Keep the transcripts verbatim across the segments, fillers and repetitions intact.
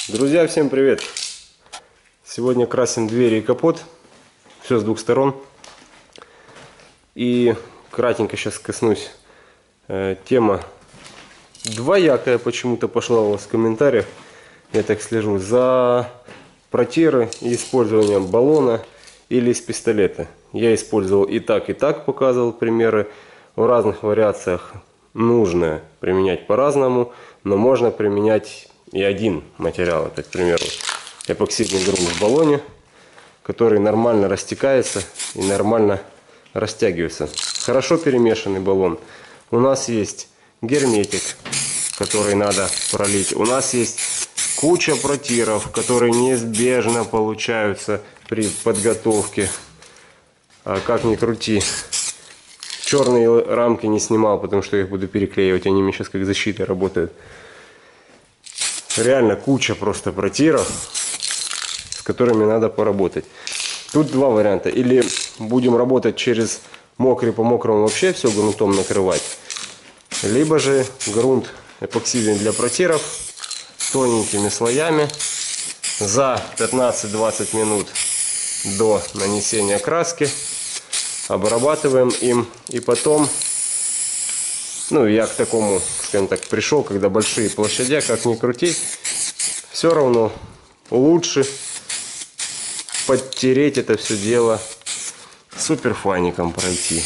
Друзья, всем привет! Сегодня красим двери и капот. Все с двух сторон. И кратенько сейчас коснусь. Э, тема двоякая почему-то пошла у вас в комментариях. Я так слежу за протиры и использованием баллона или из пистолета. Я использовал и так, и так, показывал примеры. В разных вариациях нужно применять по-разному, но можно применять и один материал. Это, к примеру, эпоксидный грунт в баллоне, который нормально растекается и нормально растягивается. Хорошо перемешанный баллон. У нас есть герметик, который надо пролить. У нас есть куча протиров, которые неизбежно получаются при подготовке. А как ни крути. Черные рамки не снимал, потому что я их буду переклеивать. Они мне сейчас как защита работают. Реально куча просто протиров, с которыми надо поработать. Тут два варианта. Или будем работать через мокрый по мокрому вообще все грунтом накрывать. Либо же грунт эпоксидный для протиров тоненькими слоями за пятнадцать-двадцать минут до нанесения краски обрабатываем им. И потом, ну я к такому, скажем так, пришел, когда большие площадя, как ни крутить, все равно лучше подтереть это все дело суперфайником, пройти.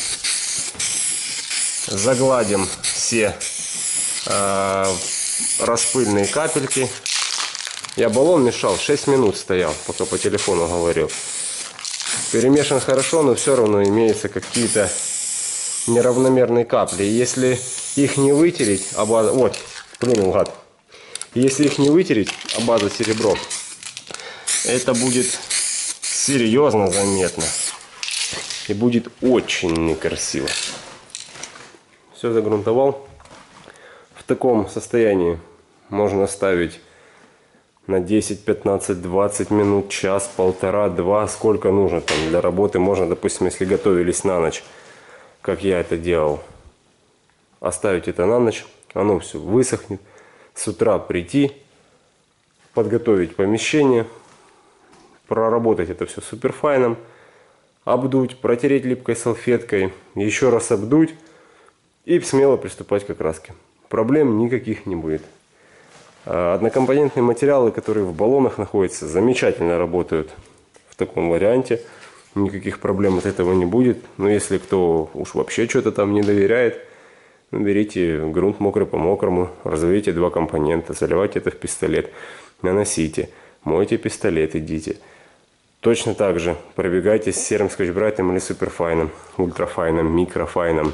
Загладим все э, распыльные капельки. Я баллон мешал, шесть минут стоял, пока по телефону говорил. Перемешан хорошо, но все равно имеются какие-то неравномерные капли. Если их не вытереть, а база... Вот, плюнул гад. Если их не вытереть, а база серебро, это будет серьезно заметно. И будет очень некрасиво. Все загрунтовал. В таком состоянии можно ставить на десять, пятнадцать, двадцать минут, час, полтора, два, сколько нужно там для работы. Можно, допустим, если готовились на ночь, как я это делал, оставить это на ночь, оно все высохнет. С утра прийти, подготовить помещение, проработать это все суперфайном, обдуть, протереть липкой салфеткой, еще раз обдуть и смело приступать к окраске. Проблем никаких не будет. Однокомпонентные материалы, которые в баллонах находятся, замечательно работают в таком варианте. Никаких проблем от этого не будет. Но если кто уж вообще что-то там не доверяет, берите грунт мокрый по мокрому, развейте два компонента, заливайте это в пистолет, наносите, мойте пистолет, идите. Точно так же пробегайте с серым скотч-брайтом или суперфайном, ультрафайном, микрофайном.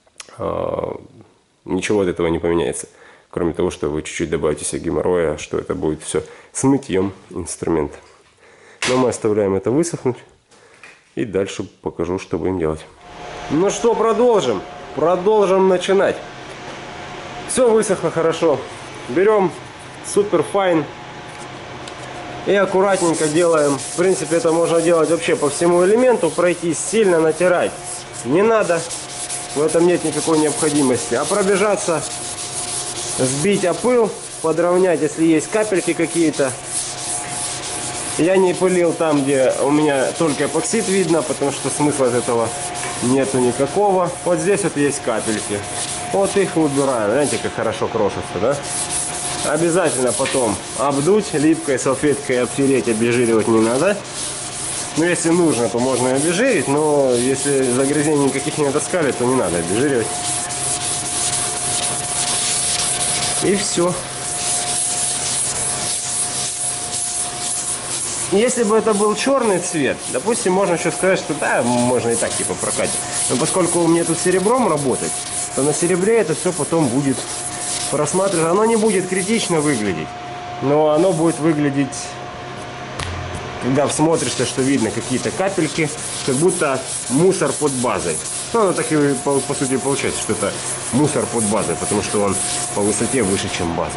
Ничего от этого не поменяется. Кроме того, что вы чуть-чуть добавите себе геморроя, что это будет все с мытьем инструмента. Но мы оставляем это высохнуть. И дальше покажу, что будем делать. Ну что, продолжим. Продолжим начинать. Все высохло хорошо. Берем суперфайн. И аккуратненько делаем. В принципе, это можно делать вообще по всему элементу. Пройтись, сильно натирать не надо. В этом нет никакой необходимости. А пробежаться... Сбить опыл, подровнять, если есть капельки какие-то. Я не пылил там, где у меня только эпоксид видно, потому что смысла от этого нету никакого. Вот здесь вот есть капельки. Вот их убираем. Знаете, как хорошо крошится, да? Обязательно потом обдуть, липкой салфеткой обтереть, обезжиривать не надо. Ну, если нужно, то можно и обезжирить, но если загрязнений никаких не натаскали, то не надо обезжиривать. И все. Если бы это был черный цвет, допустим, можно еще сказать, что да, можно и так типа прокатить. Но поскольку мне тут серебром работать, то на серебре это все потом будет просматриваться. Оно не будет критично выглядеть, но оно будет выглядеть, когда всмотришься, что видно какие-то капельки, как будто мусор под базой. Ну, оно так и по, по сути получается, что это мусор под базой, потому что он по высоте выше, чем база.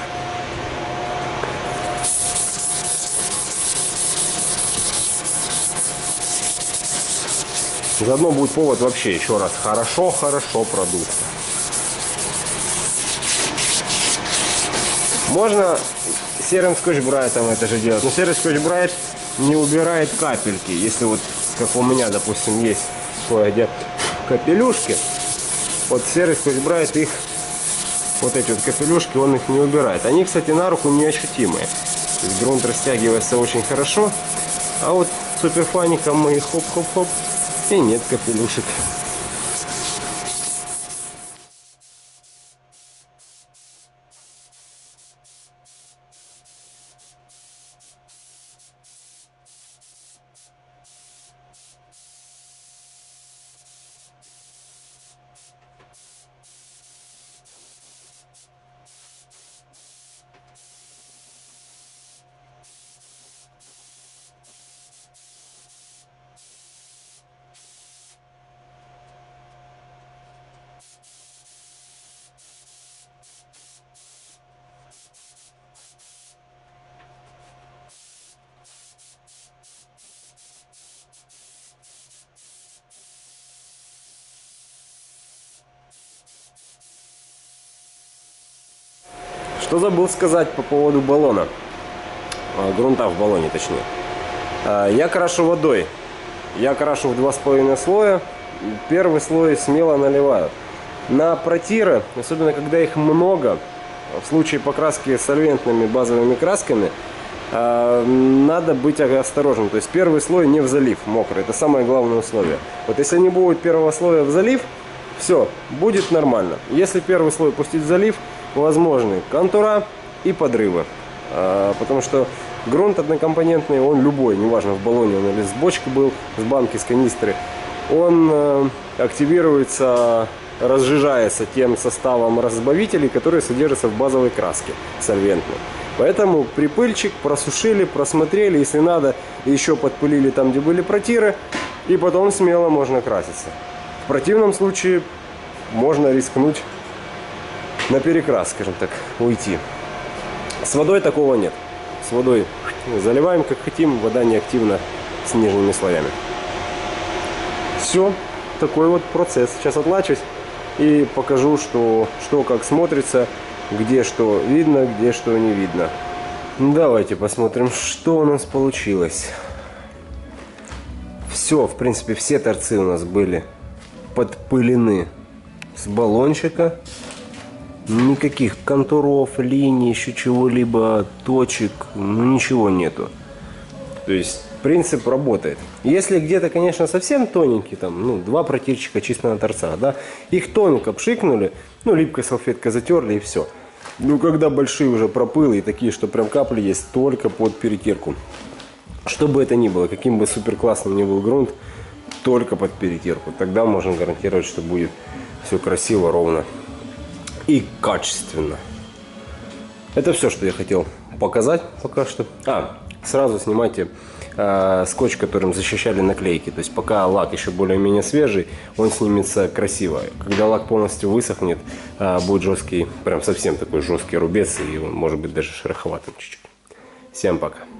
Заодно будет повод вообще еще раз хорошо-хорошо продуться. Можно серым скотч-брайтом это же делать. Но серый скотч-брайт не убирает капельки. Если вот, как у меня, допустим, есть кое-где капелюшки, вот серый скотч-брайт их, вот эти вот капелюшки, он их не убирает. Они, кстати, на руку неощутимые. То есть грунт растягивается очень хорошо. А вот суперфаником мы их хоп-хоп-хоп, и нет капелюшек. Что забыл сказать по поводу баллона, грунта в баллоне точнее. Я крашу водой, я крашу в два с половиной слоя, первый слой смело наливаю. На протиры, особенно когда их много, в случае покраски сольвентными базовыми красками, надо быть осторожным. То есть первый слой не в залив мокрый, это самое главное условие. Вот если не будет первого слоя в залив, все, будет нормально. Если первый слой пустить в залив, возможны контура и подрывы, а, потому что грунт однокомпонентный, он любой, неважно в баллоне он или с бочки был, с банки, с канистры, он э, активируется, разжижается тем составом разбавителей, которые содержатся в базовой краске сольвентной. Поэтому припыльчик, просушили, просмотрели, если надо, еще подпылили там, где были протиры, и потом смело можно краситься. В противном случае можно рискнуть на перекрас, скажем так, уйти. С водой такого нет. С водой заливаем как хотим, вода не активна с нижними слоями. Все, такой вот процесс. Сейчас отлачусь и покажу, что, что как смотрится, где что видно, где что не видно. Давайте посмотрим, что у нас получилось. Все, в принципе, все торцы у нас были подпылены с баллончика. Никаких контуров, линий, еще чего-либо, точек, ну ничего нету. То есть принцип работает. Если где-то, конечно, совсем тоненький, там, ну, два протирчика чисто на торцах, да, их тоненько пшикнули, ну, липкой салфеткой затерли и все. Ну, когда большие уже пропылы и такие, что прям капли есть, только под перетирку. Что бы это ни было, каким бы супер классным ни был грунт, только под перетирку. Тогда можно гарантировать, что будет все красиво, ровно и качественно. Это все, что я хотел показать пока что. А, сразу снимайте э, скотч, которым защищали наклейки. То есть пока лак еще более-менее свежий, он снимется красиво. Когда лак полностью высохнет, э, будет жесткий, прям совсем такой жесткий рубец, и он может быть даже шероховатым чуть-чуть. Всем пока.